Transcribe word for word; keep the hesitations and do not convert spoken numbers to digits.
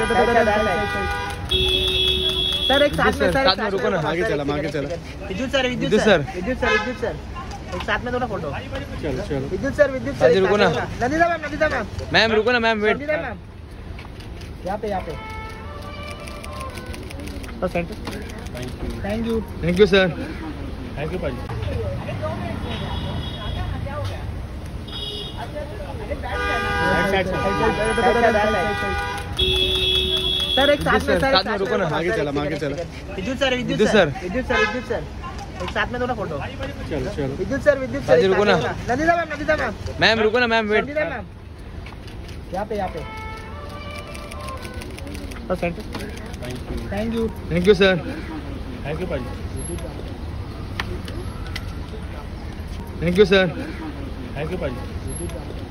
Sir एक साथ में, साथ में रुको ना, आगे चला आगे चला। विद्युत सर, विद्युत सर, विद्युत सर, विद्युत सर, एक साथ में दो ना फोटो। चलो चलो विद्युत सर, विद्युत सर, रुको ना। Nandita ma'am, Nandita ma'am, ma'am रुको ना मैम, वेट। नंदिता मैम, यहाँ पे यहाँ पे। Thank you, thank you sir, thank you भाई। सर एक साथ में, साथ में रुको ना, आगे चला आगे चला। विद्युत सर, विद्युत सर, विद्युत सर, विद्युत सर, एक साथ में दो ना फोटो। चलो चलो विद्युत सर, विद्युत सर, रुको ना। Nandita ma'am, Nandita ma'am, ma'am रुको ना मैम, वेट। नंदिता मैम, यहाँ पे यहाँ पे। Thank you, thank you sir, thank you भाई। Thank you sir, thank you भाई।